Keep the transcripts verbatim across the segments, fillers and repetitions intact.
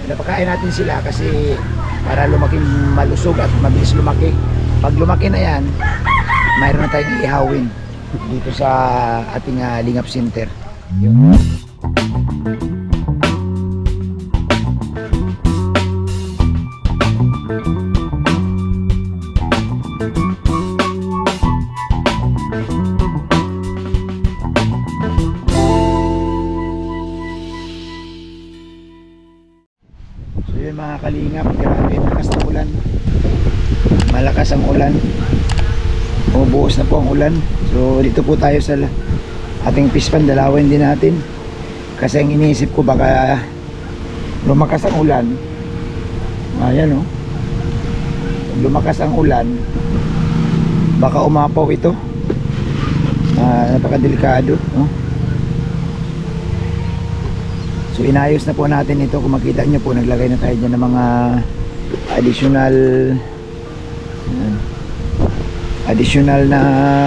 Napakain natin sila kasi para lumaking malusog at mabilis lumaki. Pag lumaki na yan, mayroon na tayong ihawin dito sa ating uh, Lingap Center. Yun. Mga kalingap, grabe, malakas na ulan, malakas ang ulan, bubuhos na po ang ulan. So dito po tayo sa ating pispan, dalawin din natin kasi ang iniisip ko baka lumakas ang ulan. Ayan o, lumakas ang ulan, baka umapaw ito. uh, napakadelikado, no? So inayos na po natin ito. Kung makita nyo po, naglagay na tayo dyan ng mga additional uh, additional na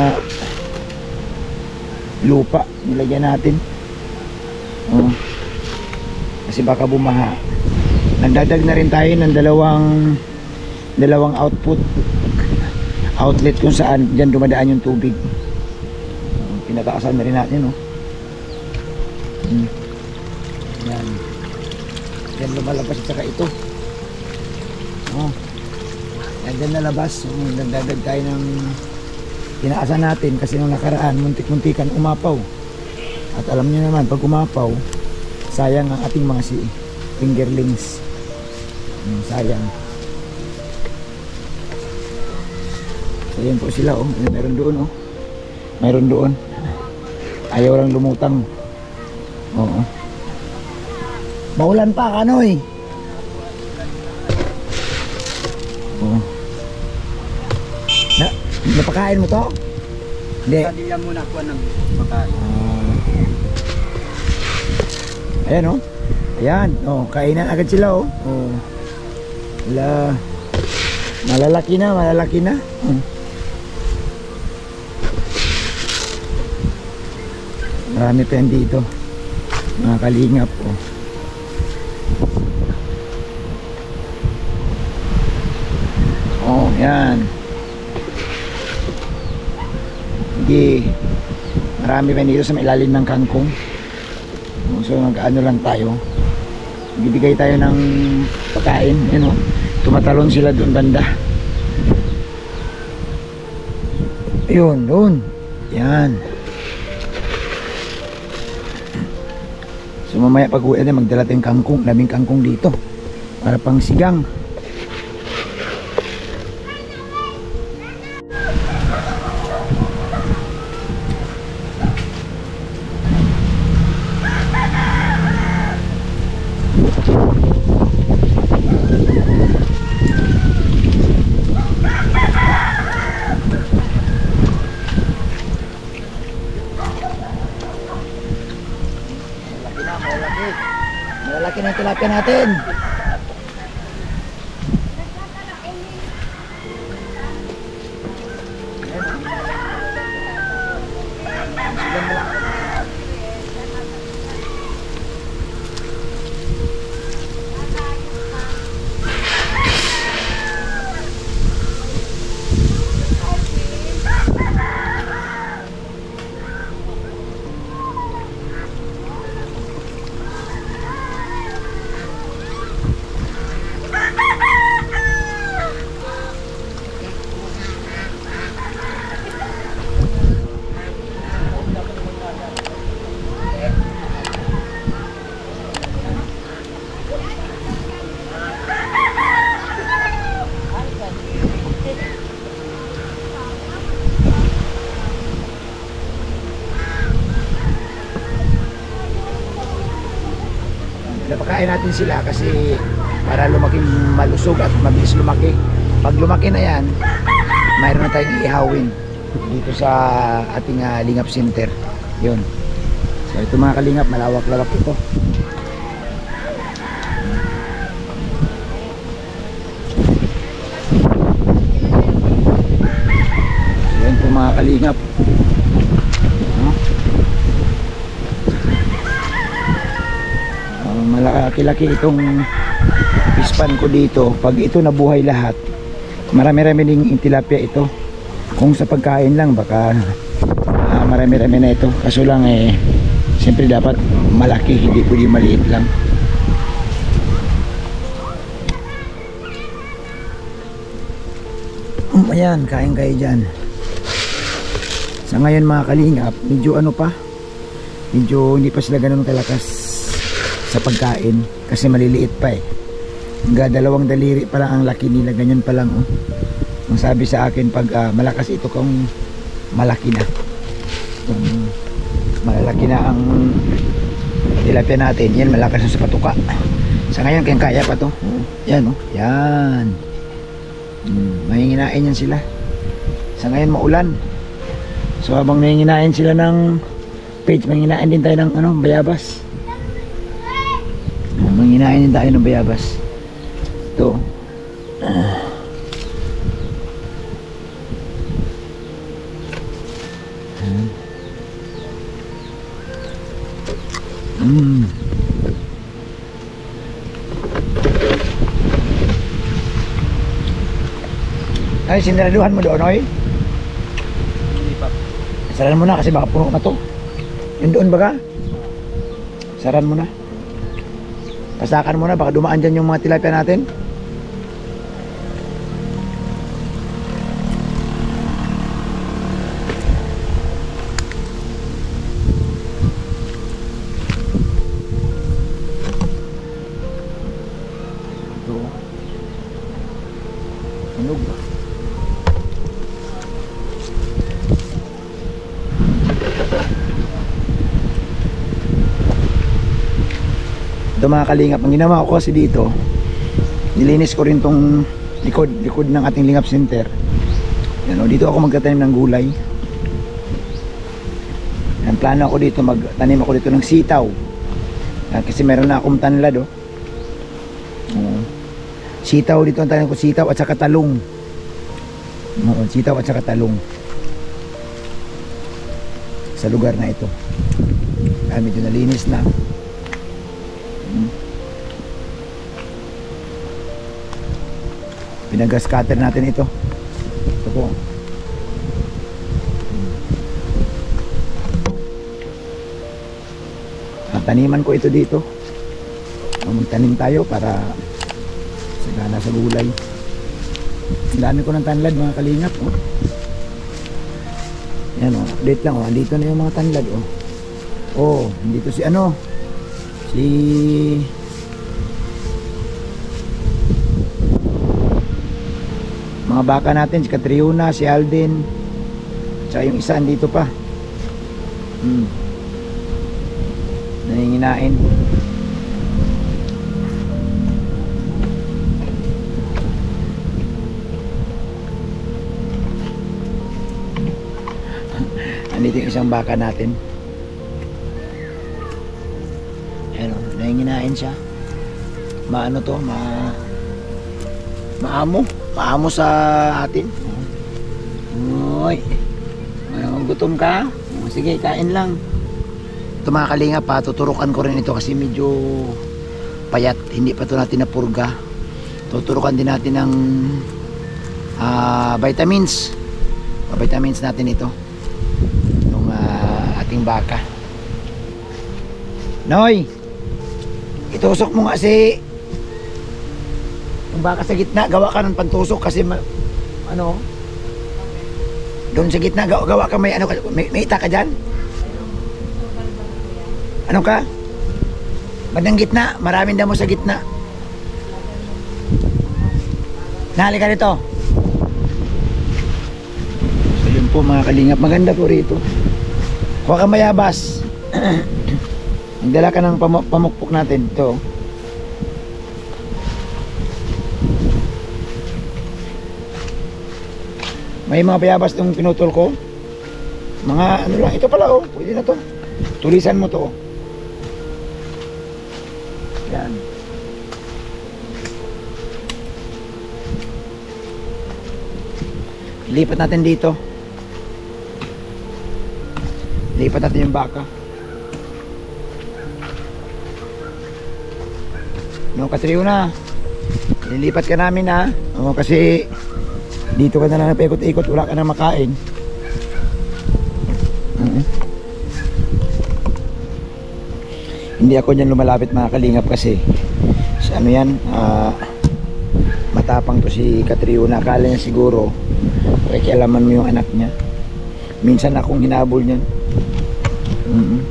lupa nilagyan natin, uh, kasi baka bumaha. Nagdadag na rin tayo ng dalawang dalawang output outlet kung saan dyan dumadaan yung tubig. uh, pinataasan na rin natin, no? hmm. Yan. Yan lumalabas at saka ito. Oh. Yan dyan nalabas. So, nagdadag tayo ng tinaasan natin kasi nung nakaraan muntik-muntikan umapaw. At alam niyo naman, pag umapaw, sayang ang ating mga si fingerlings. Hmm, sayang. So yan po sila, oh. Meron doon, oh. Meron doon. Ayaw lang lumutang. Oo. Maulan pa, Kanoy. Oh. Na, napakain mo to? Hindi. Hindi yan muna kuha ng pakain. Uh, ayan, oh. Ayan, oh, kainan agad sila, oh. Oh. Wala. Malalaki na, malalaki na. Hmm. Marami pa yan dito. Mga kalingap, oh. Oh, yan. Sige. Marami pa dito sa ilalim ng kangkong. So mag-ano lang tayo. Bibigay tayo ng pagkain, you know. Tumatalon sila doon banda. Ayun, doon. Yan. So mamaya pag uwi natin, magdala tayong kangkong, labing kangkong dito para pang sigang. Malalaki na yung tilapia natin. Napakain natin sila kasi para lumaking malusog at mabilis lumaki. Pag lumaki na yan, mayroon na tayong ihawin dito sa ating uh, Lingap Center. Yun. So ito mga kalingap, malawak-lawak ito. So yun po mga kalingap. kalaki-laki itong pispan ko dito. Pag ito nabuhay lahat, marami-rami ding tilapia ito. Kung sa pagkain lang baka uh, marami-rami na ito. Kaso lang eh siyempre dapat malaki, hindi pwede maliit lang. Um, ayan, kain kayo dyan. Sa ngayon mga kalingap, medyo ano pa, medyo hindi pa sila ganun kalakas sa pagkain kasi maliliit pa eh. Hanggang dalawang daliri pa lang ang laki nila, ganyan pa lang oh. Ang sabi sa akin, pag uh, malakas ito kung malaki na, kung malalaki na ang tilapia natin, yan malakas na sa patuka. Sa ngayon kaya kaya pa to oh. Yan oh, yan hmm, mahinginain yan sila. Sa ngayon maulan, so habang nanginginain sila ng page, manginginain din tayo ng ano, bayabas. Manginginain din tayo ng bayabas. Ito. Ah. Mm. Ay, sinaraduhan mo doon, oy? Hindi pa. Saran mo na kasi baka puno na to. Yun doon baga? Saran mo na. Pasakan mo na, baka dumaan dyan yung mga tilapia natin. Ito. Tunog ba? Ito mga kalingap, ang ginawa ko kasi dito, nilinis ko rin tong likod, likod ng ating lingap center. Yan, o, dito ako magtatanim ng gulay. Ang plano ako dito, magtanim ako dito ng sitaw. Yan, kasi meron na akong tanlad oh. O, sitaw dito ang tanim ko, sitaw at saka talong. O, sitaw at saka talong. Sa lugar na ito. Ay, medyo nalinis na. Pinagascatter natin ito. Ito po. Ang taniman ko ito dito. Magtanim tayo para sagana sa gulay. Ang dami ko ng tanlad mga kalingap oh. Yan oh, update lang oh. Andito na yung mga tanlad oh. Oh, dito si ano, si mga baka natin, si Catriona, si Alden, tsaka yung isa andito pa. Hmm. Nanginginain. Andito yung isang baka natin. Ayan o, nanginginain siya. Maano to, ma maamo. Maamo sa atin. Uy. Ano, gutom ka? Sige, kain lang. Ito mga kalingap pa, tuturukan ko rin ito kasi medyo payat. Hindi pa ito natin napurga. Tuturukan din natin ng uh, vitamins. Vitamins natin ito. Itong uh, ating baka. Noy! Itusok mo nga si yung baka sa gitna, gawa ka ng pantusok kasi ma, ano doon sa gitna, gawa, gawa ka may ano, may, may ita ka dyan, ano ka bandang gitna, maraming damo sa gitna. Nahali ka dito. So yun po mga kalingap, maganda po rito. Huwag kang mayabas. Nagdala ka ng pam pamukpok natin ito. May mga bayabas itong pinutol ko. Mga ano lang, ito pala oh, pwede na to. Tulisan mo to oh. Yan. Lipat natin dito. Lipat natin yung baka. No, Katriyo na. Lilipat ka namin ha. O, kasi dito ka na lang napikot-ikot, wala ka na makain. Uh-huh. Hindi ako dyan lumalapit mga kalingap kasi sa ano yan, uh, matapang to si Katriyo na akala niya siguro pakialaman mo yung anak niya. Minsan akong hinabol niyan. Uh-huh.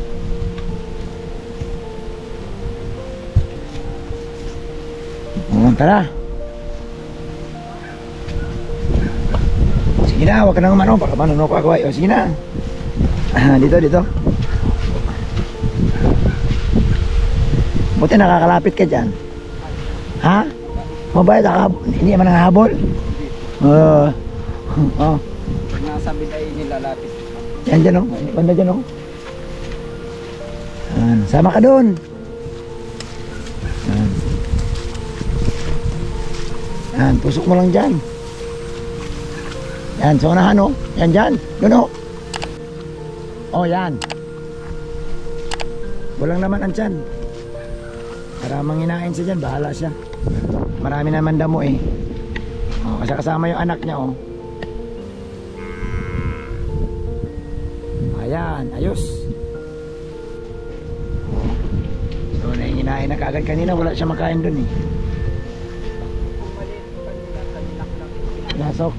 Oh, tara. Sige na, huwag ka nang umano. Baka manunok ako. O, sige na. Ah, dito, dito. Buti nakakalapit ka dyan. Ha? Mabait ka? Hindi naman nanghahabol? Oo. Uh, oh. Nasa biday nilalapit. Yan dyan o. Oh. Banda dyan o. Oh. Sama ka doon. Yan. Yan, tusok mo lang dyan. Yan, sa unahan o. Yan dyan. Doon o. O, yan. Walang naman ang tiyan. Para manginain siya dyan, bahala siya. Marami naman damo eh. O, kasi kasama yung anak niya o. Ayan, ayos. So, nahinginain na kaagad kanina. Wala siya makain doon eh. Nasok.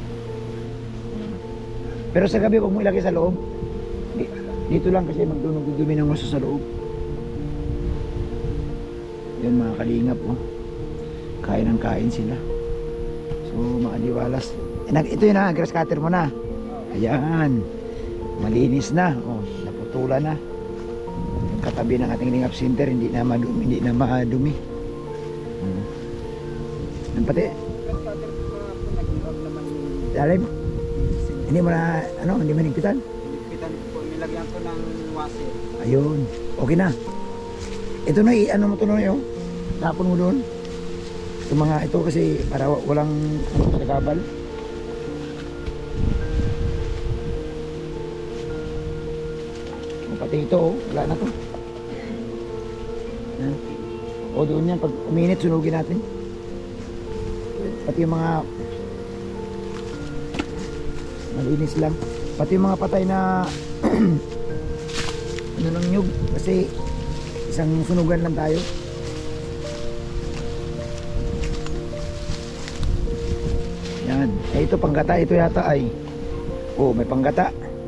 Pero sa gabi huwag mo ilagay sa loob. Dito lang kasi magdunog-dumi ng gusto sa loob. Yan mga kalingap oh. Kain ng kain sila. So maaliwalas. Ito yun ha, grass cutter mo na. Ayan. Malinis na. Oh, naputulan na. Yung katabi ng ating lingap center hindi na madumi. Hindi na madumi. Hmm. Yan pati. Dalim. Hindi mo na, ano, hindi mo nigpitan? Nigpitan po, nilagyan ko ng wasir. Ayun, okay na. Ito na, ano mo ito na yun? Tapon mo doon. Ito mga, ito kasi para walang, ano, sa gabal. Pati ito, oh, wala na to. Yan. O doon yan, pag uminit, sunugin natin. Pati yung mga malinis lang. Pati yung mga patay na ano ng nyug kasi isang sunugan lang tayo. Yan. Eh ito panggata. Ito yata ay oh may panggata.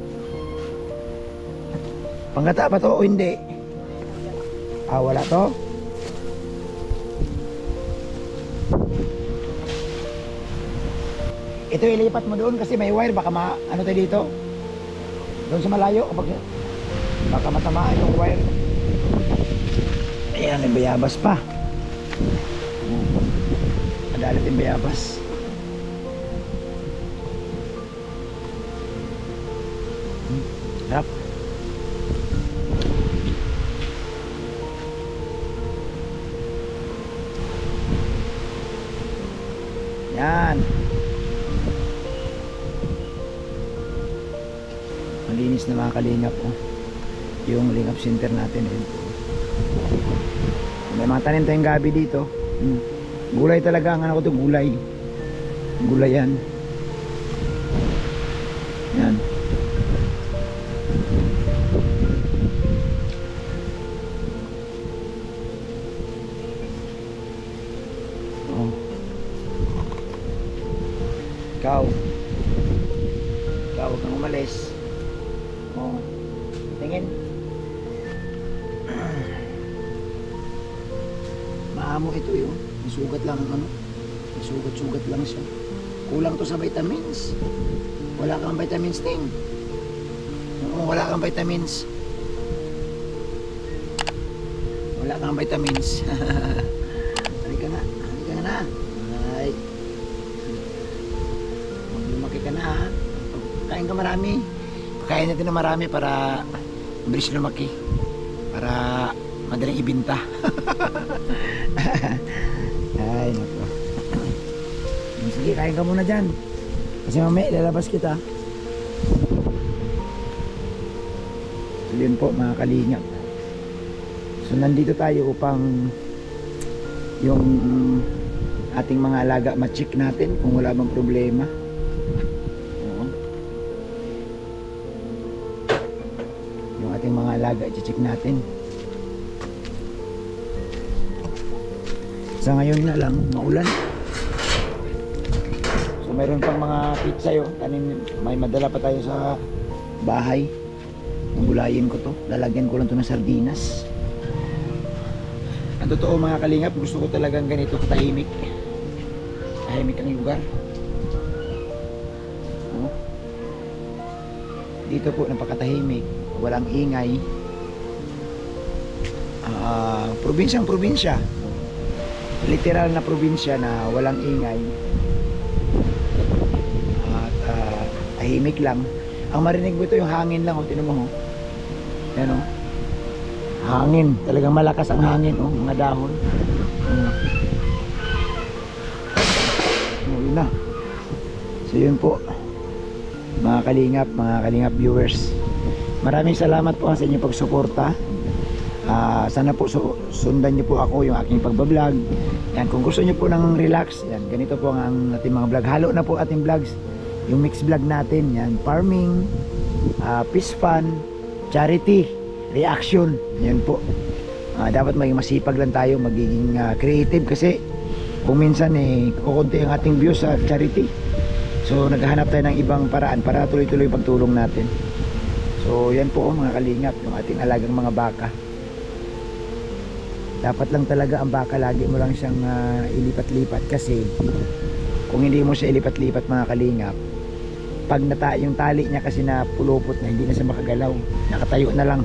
Panggata ba to o hindi? Ah wala to. Ito ilipat mo doon kasi may wire baka ma ano tayo dito doon sa malayo kapag baka matamaan yung wire. Ayan, may bayabas pa. Madalit yung bayabas. Harap. Yan. Malinis na mga kalingap oh. Yung lingap center natin eh. May mga tanim tayong gabi dito. hmm. Gulay talaga ang ano ko to, gulay. Gulay yan. Yan. Oh. Ikaw Ikaw huwag kang umalis. Oh, tingin. Maamo ito yun. Masugat lang ano. Masugat-sugat lang siya. Kulang to sa vitamins. Wala kang vitamins ting. Oo, wala kang vitamins. Wala kang vitamins. Halika na. Halika na. Ay. Lumaki ka na ha. Kain ka marami. Kain natin na marami para mabilis lumaki. Para madaling ibinta. Ay, naku. Sige, kain ka muna dyan. Kasi mamaya lalabas kita. So yun po mga kalingap. So nandito tayo upang yung ating mga alaga ma-check natin kung wala bang problema. Oo. Yung ating mga alaga i-check natin. Sa ngayon na lang maulan. So mayroon pang mga pizza yo, tanim, may madala pa tayo sa bahay. Gulayin ko to, lalagyan ko lang to ng sardinas. Ang totoo mga kalingap, gusto ko talagang ganito katahimik. Tahimik ang lugar. Oh. Dito po napakatahimik, walang ingay. Uh, probinsyang probinsya. Literal na probinsya na walang ingay. At uh, tahimik lang. Ang marinig mo ito yung hangin lang, oh, tinan mo, oh. Yan, oh. Hangin, talagang malakas ang hangin, oh, mga dahon. Oh. Oh, yun na. So yun po, mga kalingap, mga kalingap viewers. Maraming salamat po sa inyong pagsuporta. Uh, sana po so, sundan niyo po ako yung aking pagbablog. Yan, kung gusto niyo po ng relax, yan, ganito po ang ating mga vlog. Halo na po ating vlogs. Yung mix vlog natin, yan, farming, uh, peace fun, charity, reaction, yan po. Uh, dapat maging masipag lang tayo, magiging uh, creative kasi kung minsan eh, kukunti ang ating views sa charity. So naghahanap tayo ng ibang paraan para tuloy-tuloy pagtulong natin. So yan po, oh, mga kalingap, yung ating alagang mga baka. Dapat lang talaga ang baka lagi mo lang siyang uh, ilipat-lipat kasi kung hindi mo siya ilipat-lipat mga kalingap, pag nata yung tali niya kasi na pulupot na, hindi na siya makagalaw, nakatayo na lang.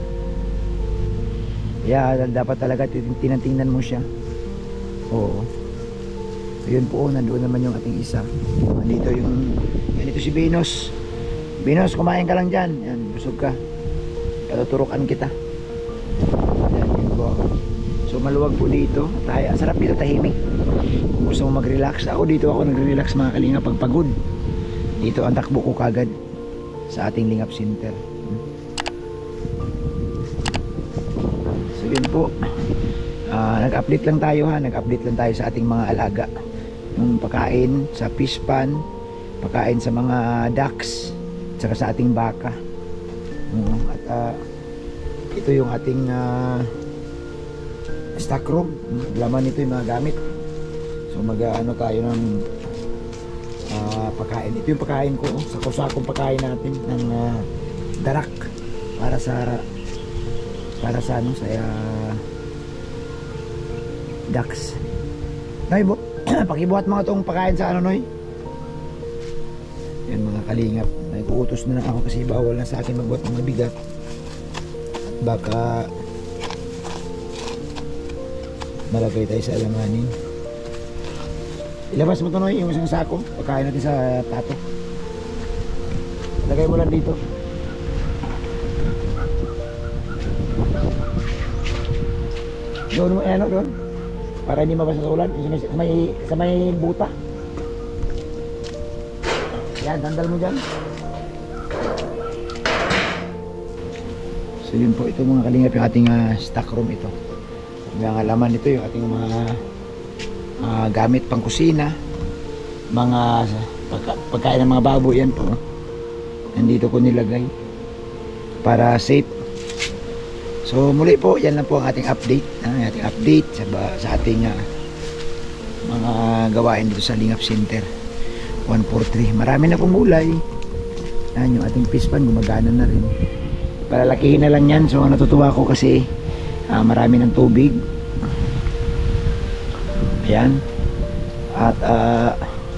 Kaya dapat talaga tinatingnan mo siya. Oo. Yun po, nandoon naman yung ating isa. Dito yung, yan ito si Venus. Venus, kumain ka lang dyan. Yan, busog ka. Patuturukan kita. Yan, yun po. So maluwag po dito. Tayo, sarap dito, tahimik. Kung gusto mo mag-relax, ako dito ako nag-relax mga kalinga pag pagod. Dito ang takbo ko kagad sa ating Lingap Center. So yun po, uh, nag-update lang tayo ha, nag-update lang tayo sa ating mga alaga. Yung pagkain sa fish pan, pagkain sa mga ducks, saka sa ating baka. Uh, at uh, ito yung ating uh, stock room. Laman nito yung mga gamit. So mag-ano tayo ng uh, pagkain. Ito yung pagkain ko, oh, sa kusakong pagkain natin ng uh, darak para sa para sa ano sa uh, ducks. Nay, pakibuhat mga tong pagkain sa ano, Noy. Yan mga kalingap, nag-uutos na lang ako kasi bawal na sa akin magbuhat ng mabigat. Baka malagay tayo sa alanganin. Ilabas mo ito, Noy, yung isang sako. Pagkain natin sa tato. Lagay mo lang dito. Doon mo, ano, doon. Para hindi mabasa sa ulan. Sa may, sa may, sa may buta. Yan, tandal mo dyan. So yun po, ito mga kalingap yung ating uh, stock room ito. Yung laman ito yung ating mga uh, gamit pang kusina, mga pagka, pagkain ng mga baboy, yan po. Nandito ko nilagay para safe. So muli po, yan lang po ang ating update, ang ating update sa, sa ating uh, mga gawain dito sa Lingap Center one forty-three. Marami na pong gulay. Yan yung ating fish pan, gumagana na rin. Palalakihin na lang yan. So natutuwa ko kasi uh, marami ng tubig. Ayan. At uh,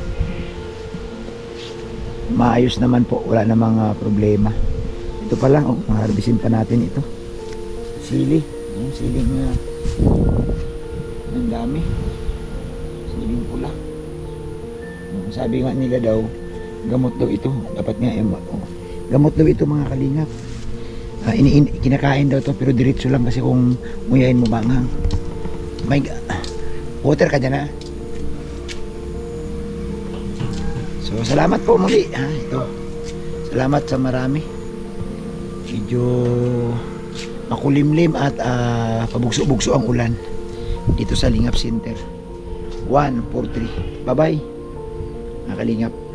maayos naman po, wala namang uh, problema. Ito pa lang, oh, maharbisin pa natin ito. Sili, yung siling na uh, ang dami. Siling pula. Sabi nga nila daw, gamot daw ito. Dapat nga, eh, oh, gamot daw ito mga kalingap. Uh, ini, ini, kinakain daw ito pero diretso lang kasi kung nguyain mo banghang. May water ka dyan, ha. So salamat po muli, ha. Ito, salamat sa marami. Medyo makulimlim at uh, pabugso-bugso ang ulan dito sa Lingap Center. one four three. Bye-bye, mga kalingap.